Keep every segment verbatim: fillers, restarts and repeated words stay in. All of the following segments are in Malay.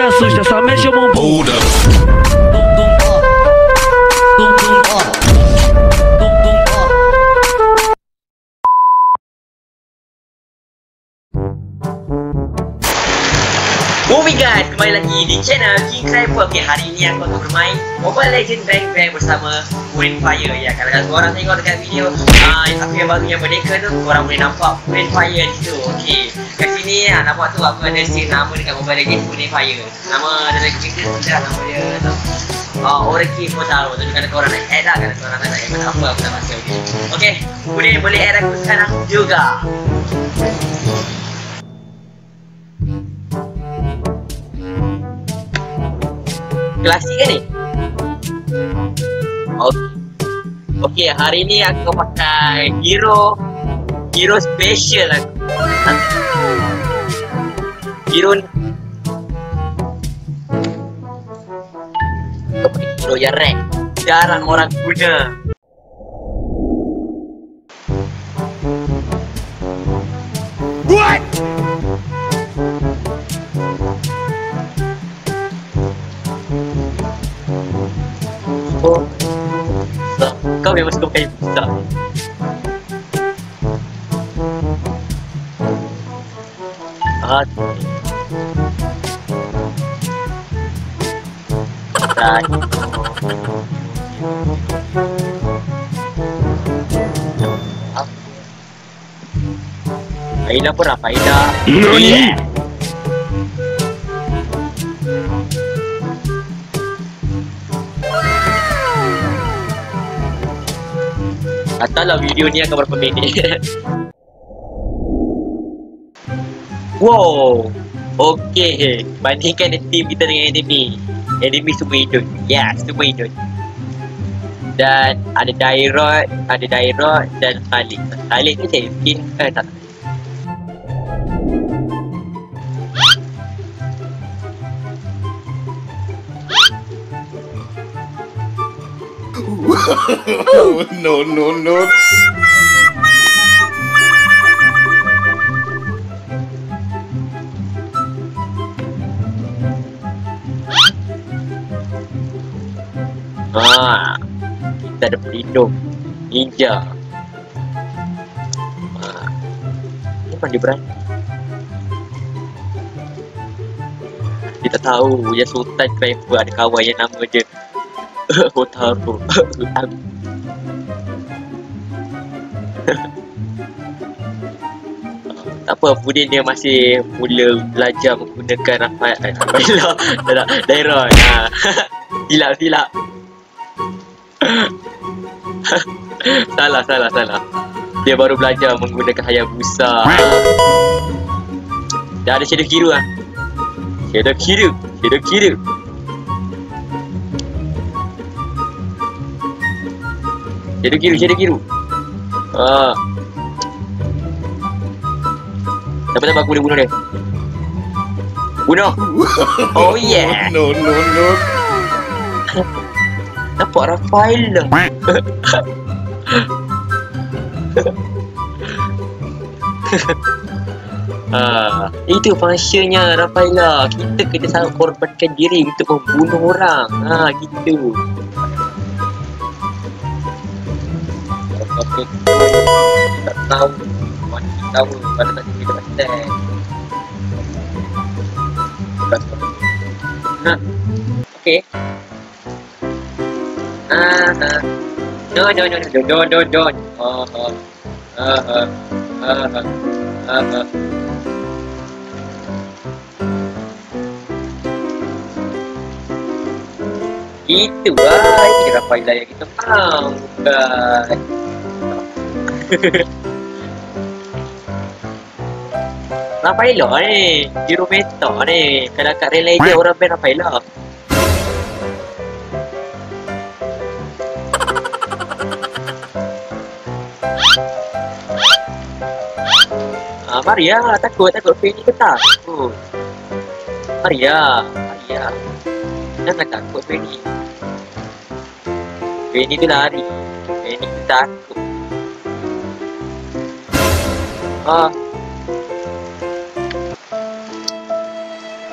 assusta, só mexe o bumbum. Movie guys, kembali lagi di channel King Sniper. Okay, hari ini aku akan bermain Mobile Legends Bang Bang bersama Windfire. Ya, kalau korang tengok dekat video uh, aku yang baru yang merdeka tu, korang boleh nampak Windfire di situ. Okay, kat sini uh, nampak tu aku ada scene nama dekat Mobile Legends Windfire. Nama dari kita sudah nama dia tu. Uh, Oreki Motaro. Jadi kalau korang nak add lah, kalau korang nak add apa aku tak masuk. Okay, boleh boleh add aku sekarang juga. Klasik kan ni? Okay. Okay, hari ni aku pakai hero Hero special aku. Hero ni aku pakai hero yang rare, jarang orang guna. What? Oh, kau memang suka pakai busa. Ah, dan Aida pun apa Aida? Nani? Katalah video ni akan berapa minit. Wow. Okay, bandingkan team kita dengan enemy. Enemy semua hidup. Ya, yes, semua hidup. Dan ada Dairot, ada Dairot dan Khalid. Khalid ni saya skin eh, tak. no, no, no. Ah, kita ada pelindung ninja. Ah, ini pandai berani. Kita tahu ya Sultan Sniper ada kawan yang nama dia Hotaro. Tak apa, Budin dia masih mula belajar menggunakan Rafael Rafaela tak Dairot. Ha. Silap silap. salah salah salah. Dia baru belajar menggunakan Hayabusa. Dah ada Shadow Kiru ah. Shadow Kiru, Shadow Kiru. Shadow Kiru, Shadow Kiru. Ah. Siapa-siapa aku boleh bunuh dia. Bunuh. Oh yeah. No, no, no. Nampak Rafael lah. Ah, itu fungsinya Rafaela. Kita kena sangat korbankan diri untuk membunuh orang. Ah, gitu. Okay. Tak tahu. Mana tahu pada tadi kita attack. Nah. Okay. Ah, ah. No, no, no, no, no, no, no. Ah, ah. Ah, ah. Ah, ah. Ah, ah. Itu lah, ini Rafaela yang kita tahu, guys. Rafaela ni, hero meta ni. Kalau kat Real Legends orang ban Rafaela. Ah, Maria, takut, takut Penny ke takut. Maria, Maria. Jangan takut Penny. Penny tu lari. Penny tu takut. Ah.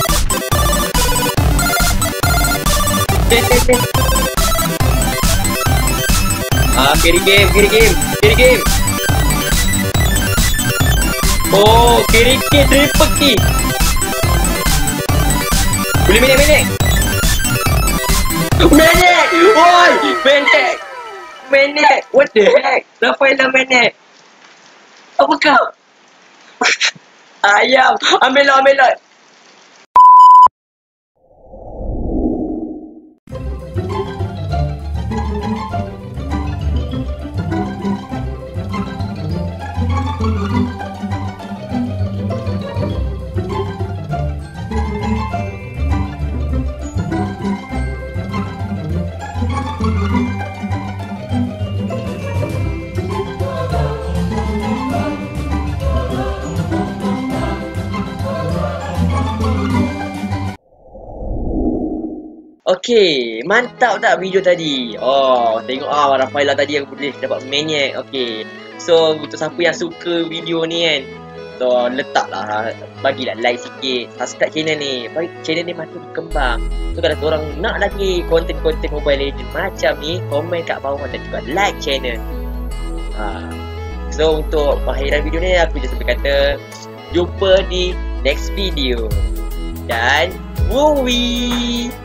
Ah, carry game, carry game, carry game. Oh, carry game, triple kill. Boleh menek, menek. Menek! Oi! Menek! Menek! What the heck? Rafaela menek. Apa kau? Ayam! Ambil lah, ambil lah. Okay, mantap tak video tadi? Oh, tengok ah Rafaela tadi yang boleh dapat maniac. Okay, so untuk siapa yang suka video ni kan, so letaklah, bagilah like sikit, subscribe channel ni, bagi channel ni makin berkembang. So kalau korang nak lagi konten-konten Mobile Legends macam ni, komen kat bawah dan juga like channel. ha. So untuk akhiran video ni, aku just sampai kata jumpa di next video. Dan wuwi.